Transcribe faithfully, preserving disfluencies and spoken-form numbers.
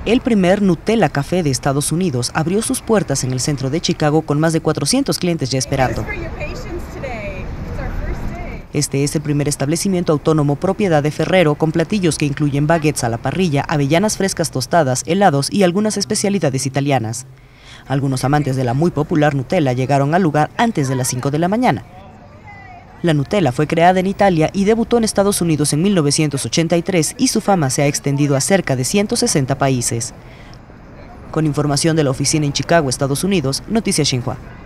El primer Nutella Café de Estados Unidos abrió sus puertas en el centro de Chicago con más de cuatrocientos clientes ya esperando. Este es el primer establecimiento autónomo propiedad de Ferrero con platillos que incluyen baguettes a la parrilla, avellanas frescas tostadas, helados y algunas especialidades italianas. Algunos amantes de la muy popular Nutella llegaron al lugar antes de las cinco de la mañana. La Nutella fue creada en Italia y debutó en Estados Unidos en mil novecientos ochenta y tres y su fama se ha extendido a cerca de ciento sesenta países. Con información de la oficina en Chicago, Estados Unidos, Noticias Xinhua.